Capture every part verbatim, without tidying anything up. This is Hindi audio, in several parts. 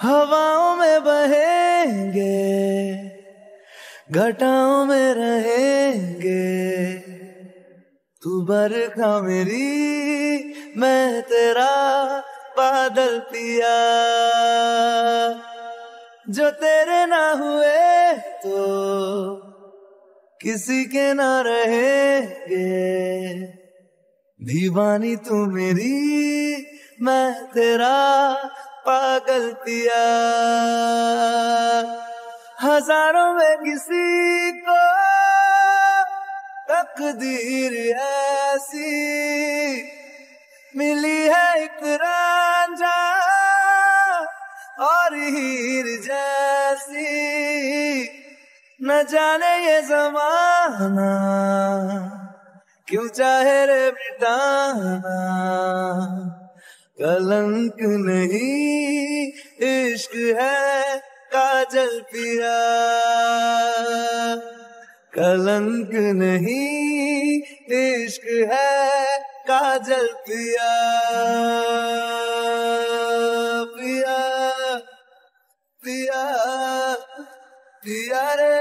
हवाओं में बहेंगे, घटाओं में रहेंगे, तू बरखा मेरी मैं तेरा बादल पिया। जो तेरे ना हुए तो किसी के ना रहेंगे, दीवानी तू मेरी मैं तेरा पागल पिया। हजारों में किसी को तकदीर ऐसी मिली है, एक रांझा और हीर जैसी। न जाने ये जमाना क्यों चाहे रे मिटाना, कलंक नहीं इश्क है काजल पिया। कलंक नहीं इश्क है काजल पिया। पिया पिया पिया रे,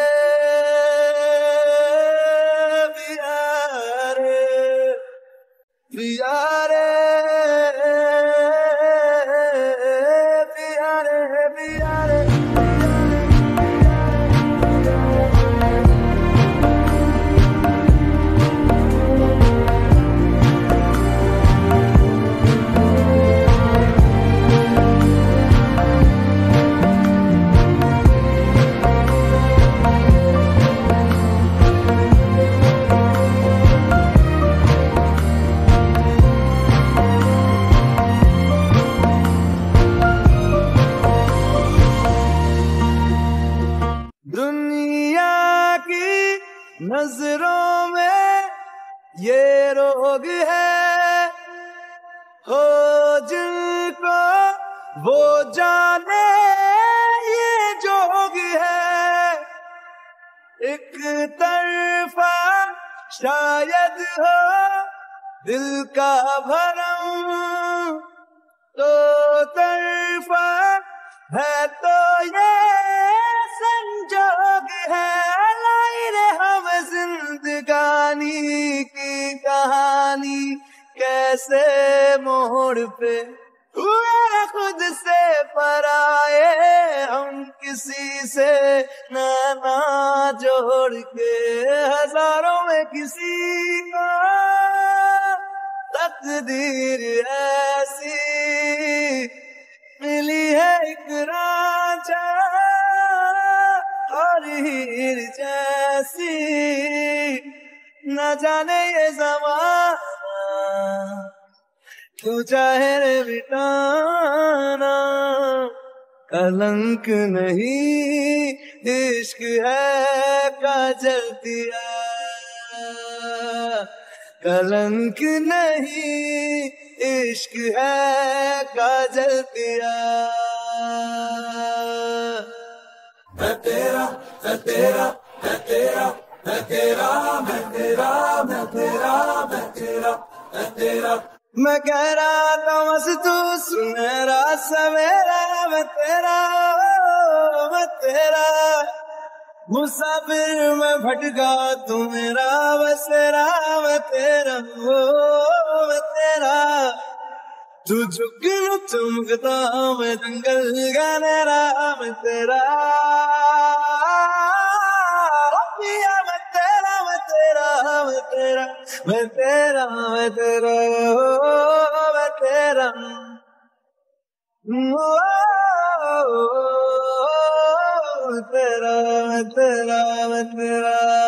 पिया रे, पिया रे, पिया रे, पिया रे। दुनिया की नजरों में ये रोग है, हो जिनको वो जाने ये जोग है। एक तरफा शायद हो दिल का भरम, तो तरफा है तो ये संजोग है। लाई रे हम जिंदगानी की कहानी, कैसे मोड़ पे हुए खुद से पराए, हम किसी से नाना जोड़ के। हजारों में किसी को तकदीर ऐसी मिली है, एक रांझा और हीर जैसी। न जाने ये ज़माना क्यों चाहे रे मिटाना, कलंक नहीं इश्क है काजल पिया। कलंक नहीं इश्क है काजल पिया। मैं तेरा मैं तेरा मैं तेरा मैं तेरा मैं तेरा मैं तेरा मैं तेरा मैं तेरा। मैं कह रहा था बस तू सुनहरा सवेरा, मैं तेरा मैं तेरा। मुसाफिर मैं भटका तू मेरा बसेरा, मैं तेरा ओ मैं तेरा। तू झुक चमकता मैं जंगल गहरा, मैं तेरा पिया। मैं तेरा मैं तेरा मैं तेरा मैं तेरा मैं तेरा मैं तेरा। ओ तेरा मैं तेरा मैं तेरा।